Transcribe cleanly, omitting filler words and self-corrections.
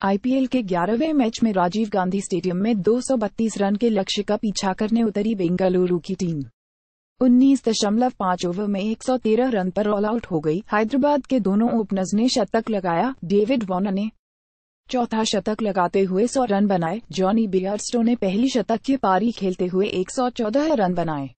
IPL के 11वें match में Rajiv Gandhi stadium में 232 रन के लक्ष्य का पीछा करने उतरी बेंगलुरु की टीम 19.5 ओवर में 113 रन पर ऑल आउट हो गई। हैदराबाद के दोनों ओपनर्स ने शतक लगाया। डेविड वार्नर ने चौथा शतक लगाते हुए 100 रन बनाए। जॉनी बेयरस्टो ने पहली शतक की पारी खेलते हुए 114 रन बनाए।